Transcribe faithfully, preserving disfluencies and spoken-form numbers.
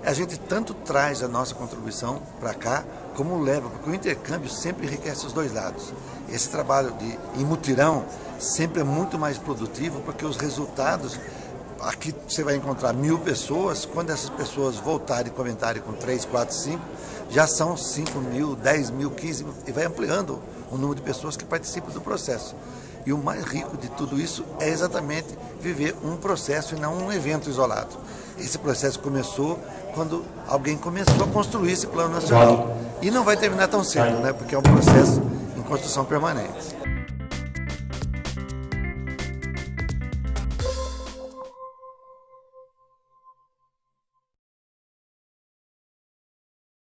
A gente tanto traz a nossa contribuição para cá, como leva, porque o intercâmbio sempre enriquece os dois lados. Esse trabalho de, em mutirão sempre é muito mais produtivo, porque os resultados, aqui você vai encontrar mil pessoas, quando essas pessoas voltarem e comentarem com três, quatro, cinco, já são cinco mil, dez mil, quinze mil, e vai ampliando o número de pessoas que participam do processo. E o mais rico de tudo isso é exatamente viver um processo e não um evento isolado. Esse processo começou quando alguém começou a construir esse plano nacional. E não vai terminar tão cedo, né? Porque é um processo em construção permanente.